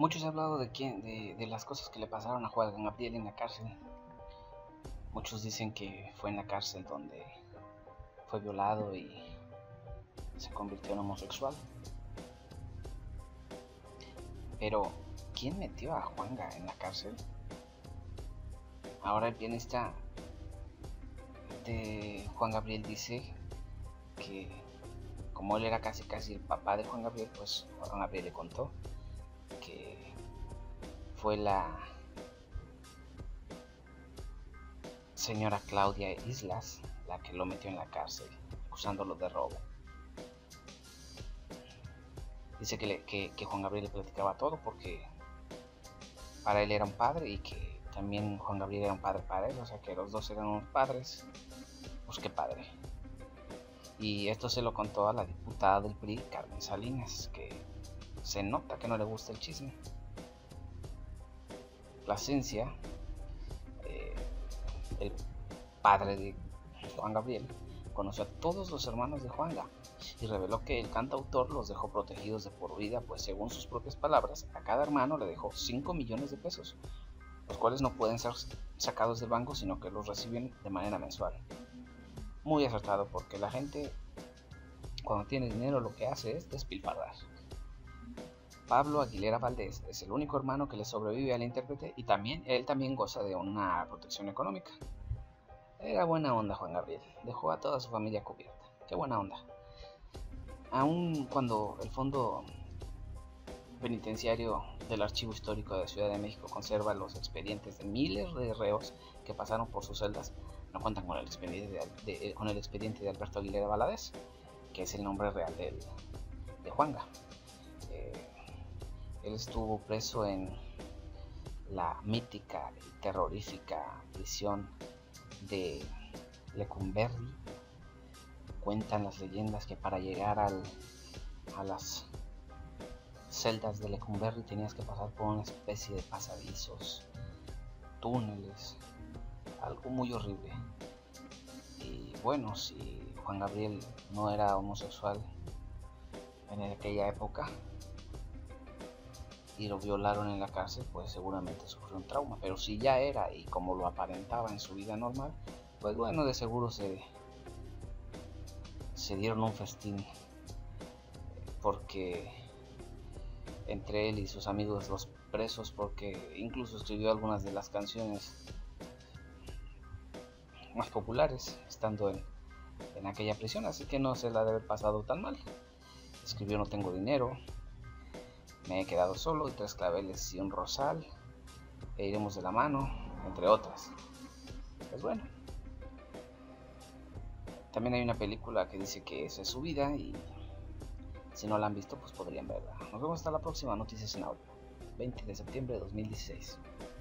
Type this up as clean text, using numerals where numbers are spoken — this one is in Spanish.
Muchos han hablado de las cosas que le pasaron a Juan Gabriel en la cárcel. Muchos dicen que fue en la cárcel donde fue violado y se convirtió en homosexual. Pero, ¿quién metió a Juanga en la cárcel? Ahora el pianista de Juan Gabriel dice que como él era casi el papá de Juan Gabriel, pues Juan Gabriel le contó que fue la señora Claudia Islas la que lo metió en la cárcel, acusándolo de robo. Dice que Juan Gabriel le platicaba todo porque para él era un padre y que también Juan Gabriel era un padre para él, o sea que los dos eran unos padres. Pues qué padre. Y esto se lo contó a la diputada del PRI, Carmen Salinas, que se nota que no le gusta el chisme. Plasencia, el padre de Juan Gabriel, conoció a todos los hermanos de Juanga y reveló que el cantautor los dejó protegidos de por vida, pues según sus propias palabras, a cada hermano le dejó 5 millones de pesos, los cuales no pueden ser sacados del banco, sino que los reciben de manera mensual. Muy acertado, porque la gente cuando tiene dinero lo que hace es despilfarrar. Pablo Aguilera Valdés es el único hermano que le sobrevive al intérprete y él también goza de una protección económica. Era buena onda Juan Gabriel, dejó a toda su familia cubierta. Qué buena onda. Aun cuando el Fondo Penitenciario del Archivo Histórico de Ciudad de México conserva los expedientes de miles de reos que pasaron por sus celdas, no cuentan con el expediente de Alberto Aguilera Valadez, que es el nombre real de Juanga. Él estuvo preso en la mítica y terrorífica prisión de Lecumberri. Cuentan las leyendas que para llegar a las celdas de Lecumberri tenías que pasar por una especie de pasadizos, túneles, algo muy horrible. Y bueno, si Juan Gabriel no era homosexual en aquella época y lo violaron en la cárcel, pues seguramente sufrió un trauma. Pero si ya era y como lo aparentaba en su vida normal, pues bueno, de seguro se dieron un festín, porque entre él y sus amigos los presos, porque incluso escribió algunas de las canciones más populares estando en aquella prisión, así que no se la debe haber pasado tan mal. Escribió No tengo dinero, Me he quedado solo y 3 claveles y un rosal, e iremos de la mano, entre otras. Pues bueno, también hay una película que dice que esa es su vida y si no la han visto pues podrían verla. Nos vemos hasta la próxima Noticias en Audio, 20 de septiembre de 2016.